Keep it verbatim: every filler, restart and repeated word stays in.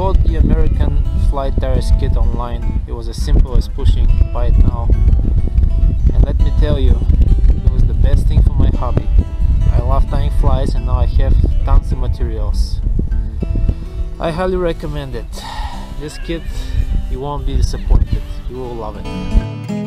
bought the American Fly Tyers kit online. It was as simple as pushing buy it now, and let me tell you, it was the best thing for my hobby. I love tying flies and now I have tons of materials. I highly recommend it. This kit, you won't be disappointed, you will love it.